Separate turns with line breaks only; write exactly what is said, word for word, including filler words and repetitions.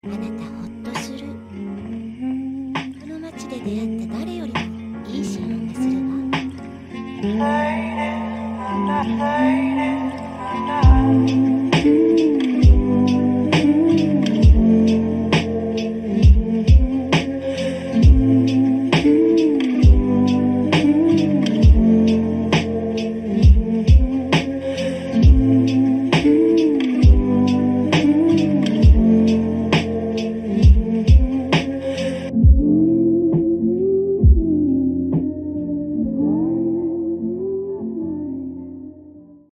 あなたほっとする。この街で出会った誰よりもいい心音がするわ。Fading, fading, fading.